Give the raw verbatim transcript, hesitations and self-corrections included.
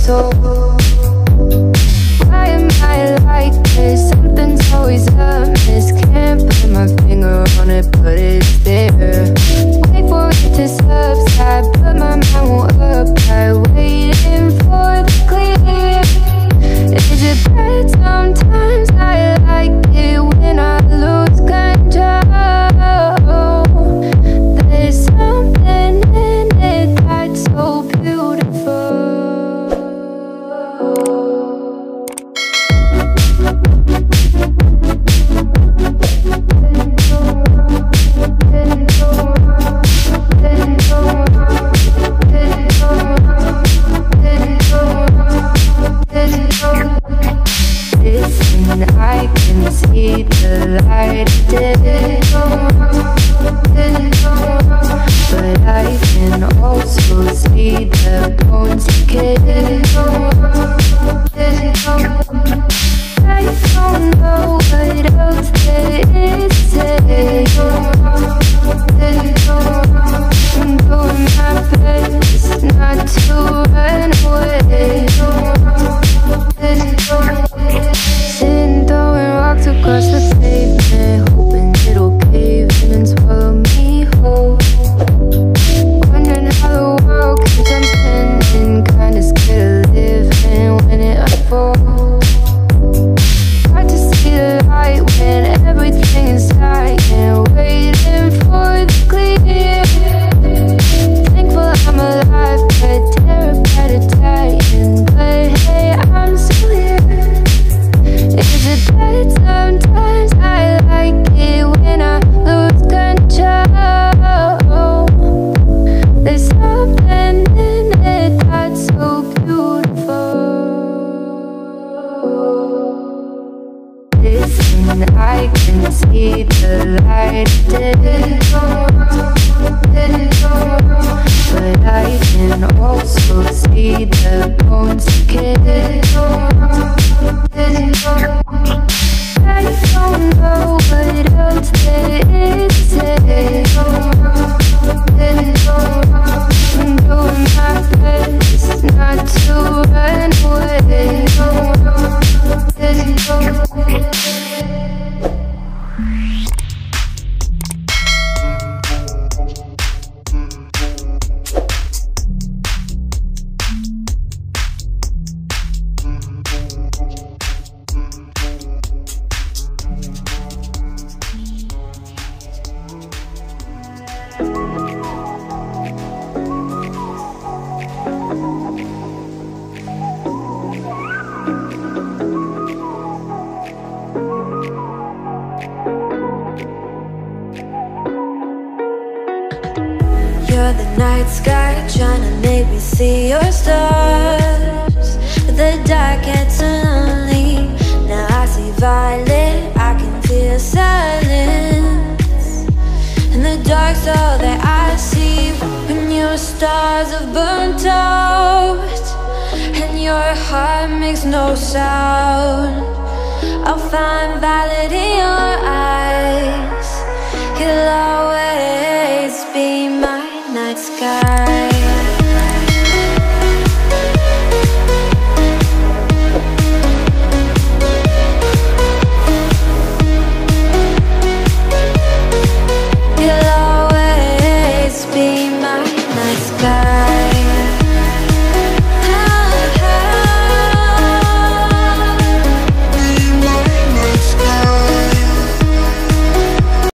soul. Why am I like this? Something's always amiss. Can't put my finger on it, but it's there. Wait for it to subside, but my mind won't apply. Waiting for the clear. Is it bad? Sometimes I like it when I lose control. There's something in it that's so beautiful. Listen, I can see the light of day, but I can also see the bones decay. I don't know what else there is to say. I'm doing my best not to run away. Sitting throwing rocks across the pavement, hoping it'll cave in and swallow me whole. Wondering how the world keeps on spinning, kinda scared of living when it unfolds. Hard to see the light when everything is silent, waiting for the clear. Thankful I'm alive, but terrified of dying. But hey, I'm still here. Is it bad? Sometimes I like it when I lose control. There's something in it that's so beautiful. Listen, I can see the light of day, but I can also see the bones decay. I don't know what else there is to say. I'm doing my best not to run away. You're the night sky, trying to make me see your stars. But the dark gets so lonely. Now I see violet, I can feel silence. And the dark's all that I see. When your stars have burnt out and your heart makes no sound, I'll find violet in your eyes. You'll always be my night sky.